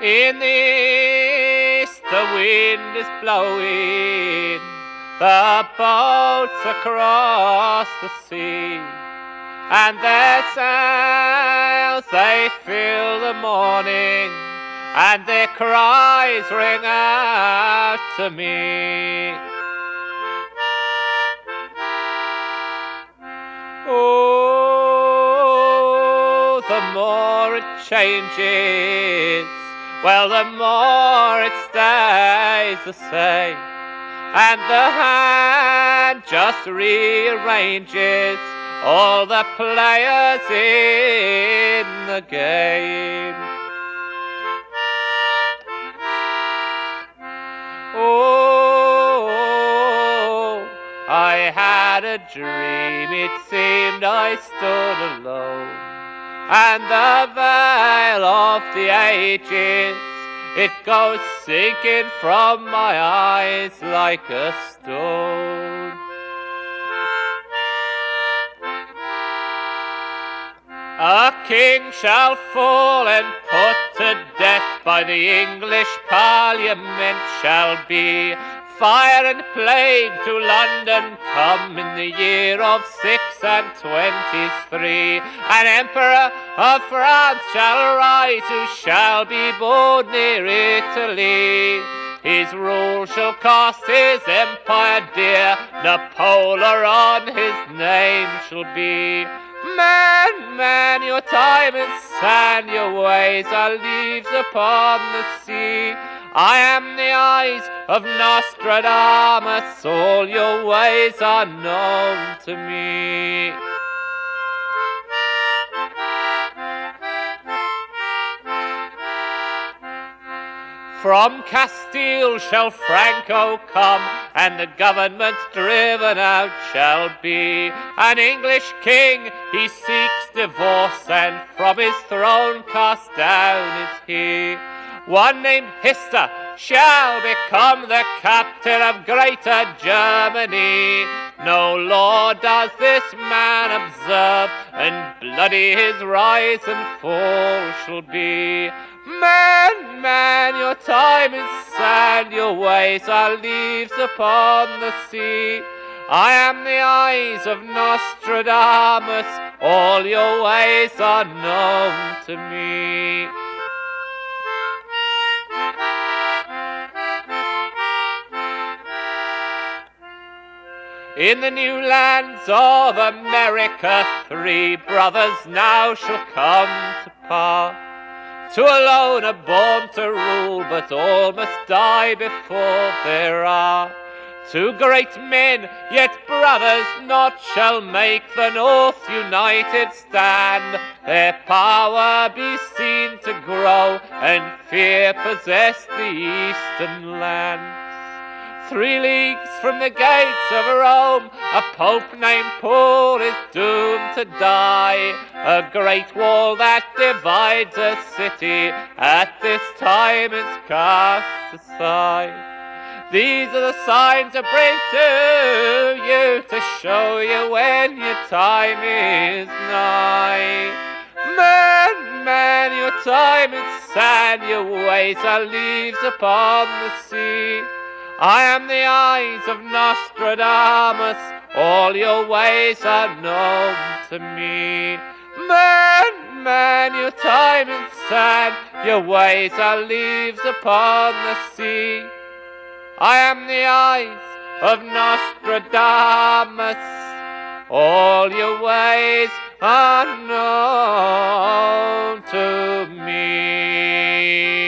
In the east the wind is blowing the boats across the sea, and their sails they fill the morning, and their cries ring out to me. Oh, the more it changes, well, the more it stays the same, and the hand just rearranges all the players in the game. Oh, I had a dream, it seemed I stood alone, and the veil of the ages, it goes sinking from my eyes like a stone. A king shall fall and put to death by the English Parliament shall be. Fire and plague to London come in the year of 623. An emperor of France shall rise, who shall be born near Italy. His rule shall cost his empire dear, Napoleon on his name shall be. Man, man, your time is sand, your ways are leaves upon the sea. I am the eyes of Nostradamus, all your ways are known to me. From Castile shall Franco come, and the government driven out shall be. An English king, he seeks divorce, and from his throne cast down is he. One named Hister shall become the captain of Greater Germany. No law does this man observe, and bloody his rise and fall shall be. Man, man, your time is sand, your ways are leaves upon the sea. I am the eyes of Nostradamus, all your ways are known to me. In the new lands of America, 3 brothers now shall come to power. 2 alone are born to rule, but all must die before there are. 2 great men, yet brothers not, shall make the North united stand. Their power be seen to grow, and fear possess the eastern lands. 3 leagues from the gates of Rome, a pope named Paul is doomed to die. A great wall that divides a city at this time is cast aside. These are the signs I bring to you, to show you when your time is nigh. Man, man, your time is sand, your ways are leaves upon the sea. I am the eyes of Nostradamus, all your ways are known to me. Man, man, your time is sand, your ways are leaves upon the sea. I am the eyes of Nostradamus, all your ways are known to me.